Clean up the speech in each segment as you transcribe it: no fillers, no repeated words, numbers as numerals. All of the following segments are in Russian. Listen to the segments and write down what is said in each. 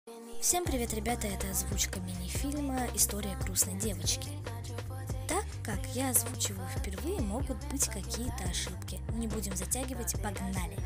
Всем привет, ребята, это озвучка мини-фильма «История грустной девочки». Так как я озвучиваю впервые, могут быть какие-то ошибки. Но не будем затягивать, погнали!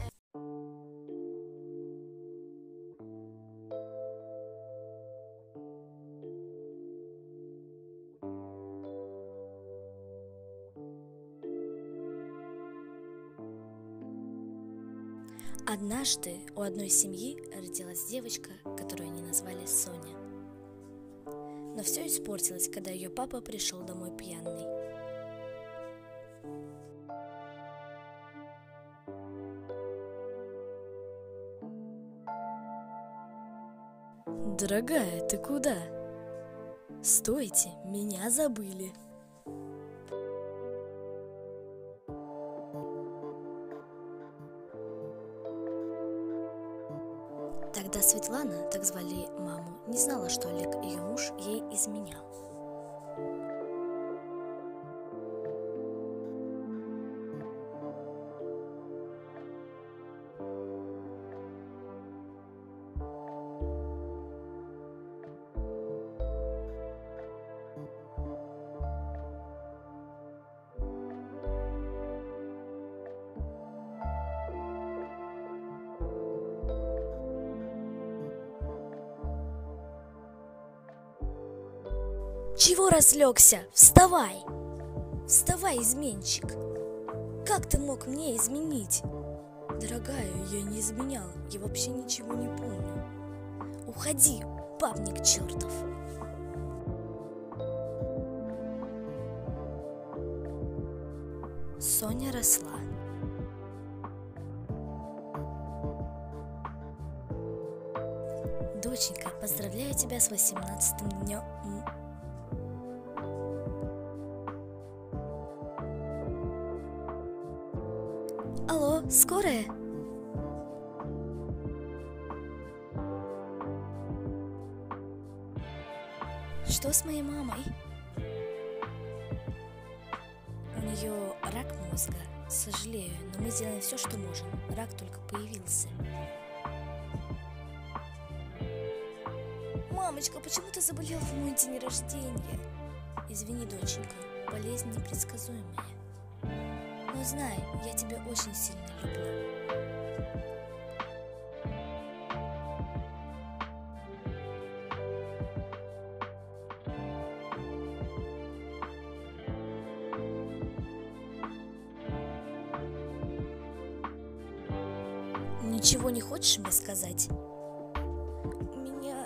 Однажды у одной семьи родилась девочка, которую они назвали Соня. Но все испортилось, когда ее папа пришел домой пьяный. «Дорогая, ты куда? Стойте, меня забыли!» Тогда Светлана, так звали маму, не знала, что Олег, ее муж, ей изменял. «Чего разлегся? Вставай! Вставай, изменщик! Как ты мог мне изменить?» «Дорогая, я не изменял, я вообще ничего не помню». «Уходи, бабник чертов!» Соня росла. Доченька, поздравляю тебя с 18-м днем. Алло, скорая? Что с моей мамой? У нее рак мозга. Сожалею, но мы сделаем все, что можем. Рак только появился. Мамочка, почему ты заболела в мой день рождения? Извини, доченька, болезнь непредсказуемая. Но знай, я тебя очень сильно люблю. Ничего не хочешь мне сказать? У меня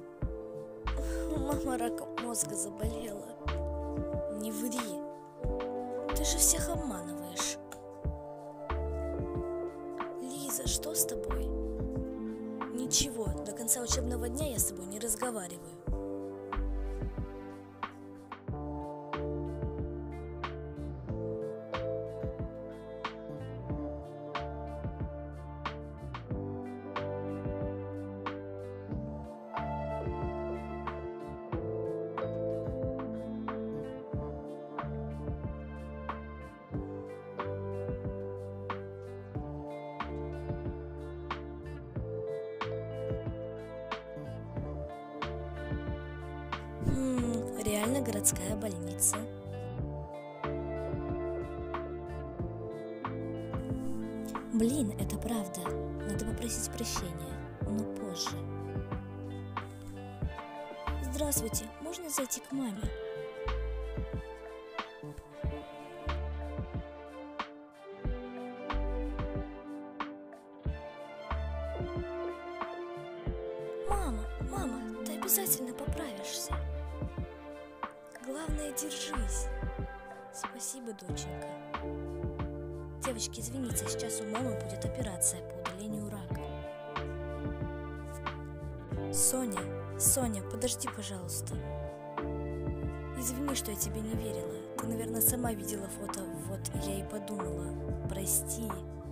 мама раком мозга заболела. Не ври. Ты же всех обманываешь. Лиза, что с тобой? Ничего, до конца учебного дня я с тобой не разговариваю. Реально городская больница. Блин, это правда. Надо попросить прощения, но позже. Здравствуйте, можно зайти к маме? Мама, ты обязательно поправишься. Главное, держись. Спасибо, доченька. Девочки, извините, сейчас у мамы будет операция по удалению рака. Соня, подожди, пожалуйста. Извини, что я тебе не верила. Ты, наверное, сама видела фото, вот я и подумала. Прости.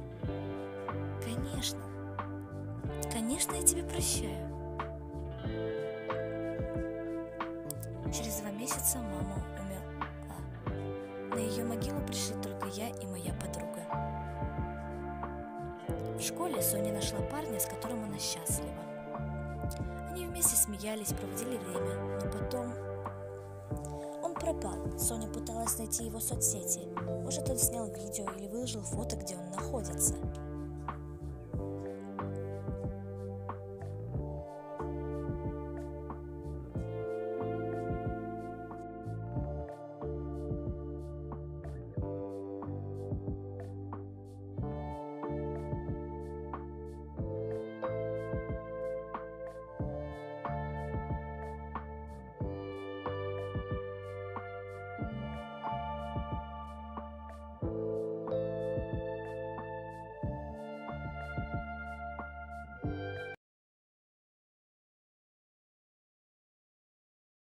Конечно, я тебе прощаю. Через 2 месяца мама умерла. На ее могилу пришли только я и моя подруга. В школе Соня нашла парня, с которым она счастлива. Они вместе смеялись, проводили время, но потом он пропал. Соня пыталась найти его в соцсети. Может, он снял видео или выложил фото, где он находится.